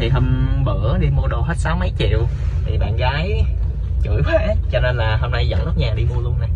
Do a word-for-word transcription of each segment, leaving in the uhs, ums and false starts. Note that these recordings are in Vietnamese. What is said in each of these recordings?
Thì hôm bữa đi mua đồ hết sáu mấy triệu thì bạn gái chửi quá, cho nên là hôm nay dẫn nốt nhà đi mua luôn nè.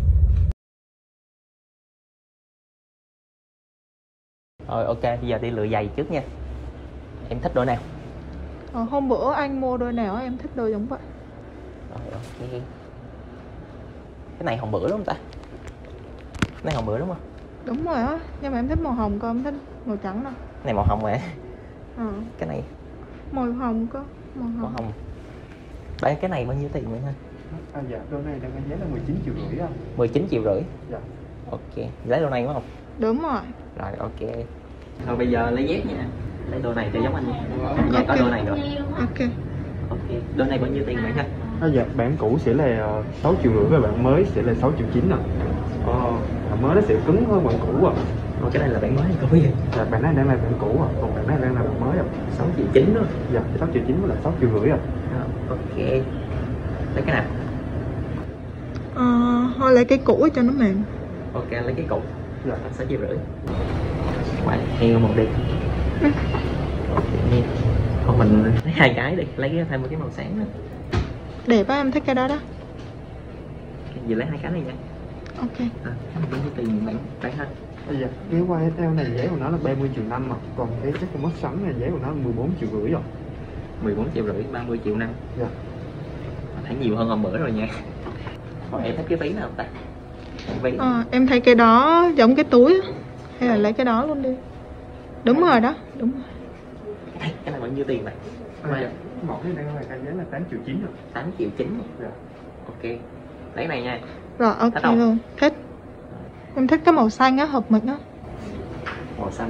Rồi ok, bây giờ đi lựa giày trước nha. Em thích đôi nào? Ờ, hôm bữa anh mua đôi nào em thích đôi giống vậy. Rồi ok. Cái này hôm bữa đúng không ta? Cái này hôm bữa đúng không? Đúng rồi á, nhưng mà em thích màu hồng cơ, em thích màu trắng đâu. Cái này màu hồng mà. Ờ. Cái này Màu hồng cơ, màu hồng. màu hồng. Đấy, cái này bao nhiêu tiền vậy ha? À, dạ, đôi này đang có giá là mười chín triệu rưỡi anh. mười chín triệu rưỡi. Dạ. Ok, lấy đôi này đúng không? Đúng rồi. Rồi ok. Thôi bây giờ lấy dép nha. Lấy đôi này cho giống anh nha. Nhà có đôi này rồi. Ok. Ok, đôi này bao nhiêu tiền vậy ha? À, dạ, bản cũ sẽ là sáu triệu rưỡi và bản mới sẽ là sáu triệu chín nè. Ờ, bản mới nó sẽ cứng hơn bản cũ à. Ồ, cái này là bản mới hay cũ vậy? Dạ, bản này đang là bản cũ à, còn bản này đang là bản mới à. sáu triệu chín đó. Dạ, sáu triệu chín với là sáu triệu rưỡi à. À, ok. Lấy cái nào? Ờ, thôi lấy cái cũ cho nó mềm. Ok, lấy cái cũ. Dạ. sáu triệu rưỡi. Ngoài heo một đi. Ừ. Ok. Thôi mình lấy hai cái đi, lấy thêm một cái màu sáng nữa. Đẹp á, em thích cái đó đó. Vậy lấy hai cái này nha. Ok. À, cái này bao nhiêu tiền bạn bạn ha? À, dạ, cái quai ét lờ này giá của nó là ba mươi triệu năm mà, còn cái chắc cái mất sắn này giá của nó là mười bốn triệu rưỡi rồi. mười bốn triệu rưỡi, ba mươi triệu năm. Dạ. Thấy nhiều hơn hôm bữa rồi nha. Còn em thích cái ví nào không ta? Ví. Ờ, em thấy cái đó giống cái túi á. Hay là lấy cái đó luôn đi. Đúng rồi đó, đúng rồi. Cái cái này bao nhiêu tiền vậy? À, dạ, một cái đang là cái giá là tám triệu chín rồi. tám triệu chín. Dạ. Ok. Lấy này nha. Rồi ok Thích không? luôn. Thích. Em thích cái màu xanh á, hợp mực á. Màu xanh.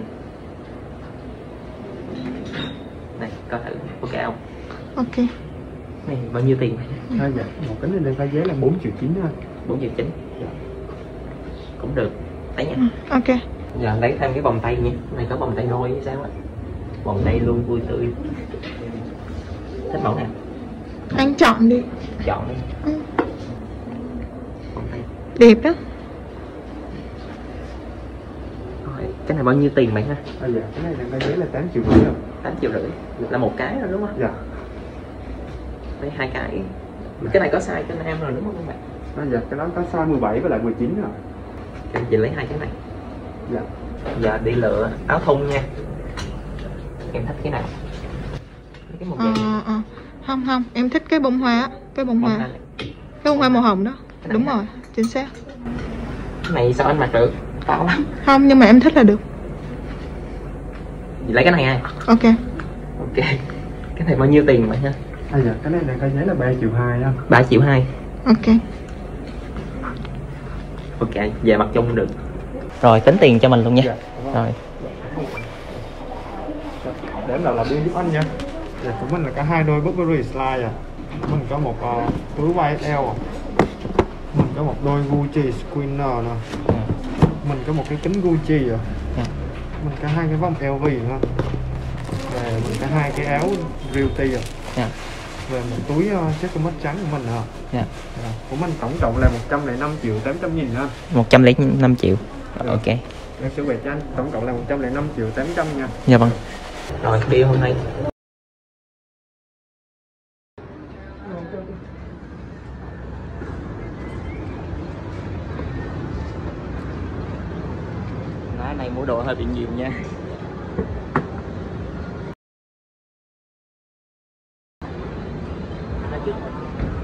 Này, coi thử ok không? Ok. Này bao nhiêu tiền vậy? À, dạ, một cái này đang có giá là bốn triệu chín thôi. bốn triệu chín. Dạ. Cũng được. Lấy nha. Ừ, ok. Giờ lấy thêm cái vòng tay nha. Cái này có vòng tay đôi hay sao á? Vòng tay luôn vui tươi. Thích mẫu nào? Anh chọn đi. Chọn đi. Ừ. Vòng tay. Đẹp đó. Rồi, cái này bao nhiêu tiền bạn ha? À, dạ, cái này đang có giá là tám triệu rưỡi rồi. tám triệu rưỡi. Là một cái rồi đúng không? Dạ. Lấy hai cái. Cái này có size cho nam rồi đúng không các bạn? À, dạ, cái đó có size mười bảy với lại mười chín rồi. Em chỉ lấy hai cái này. Dạ. Giờ đi lựa áo thun nha. Em thích cái nào? Lấy cái màu Ờ, vàng. ờ. Không không, em thích cái bông hoa á. Cái bông Màu hoa. này. Cái bông hoa màu hồng đó. Đúng rồi, chính xác. Cái này sao anh mặc được? To lắm. Không, nhưng mà em thích là được. Vậy lấy cái này ha. Ok. Ok. Cái này bao nhiêu tiền vậy ha? À, dạ, cái này đang có giá là ba triệu hai á. ba triệu hai. Ok. Ok, về mặt chung được. Rồi tính tiền cho mình luôn nha. Dạ. Rồi. Để em làm là bill giúp anh nha. Dạ, của mình là có hai đôi Burberry slide à. Mình có một uh, túi quai ét lờ à. Mình có một đôi Gucci Squinner nè. Ừ. Mình có một cái kính Gucci à. Ừ. Mình có hai cái vòng lờ vê nữa. Và mình có hai cái áo Realty à. Dạ. Về một túi uh, chất của mắt trắng của mình à. Dạ. À, của mình tổng cộng là một trăm lẻ năm triệu tám trăm nghìn ha. một trăm lẻ năm triệu. Rồi, ok. Em sẽ quẹt cho anh, tổng cộng là một trăm lẻ năm triệu tám trăm nha. Dạ vâng. Rồi, bill hôm nay. Nói này mua đồ hơi bị nhiều nha. Nói trước.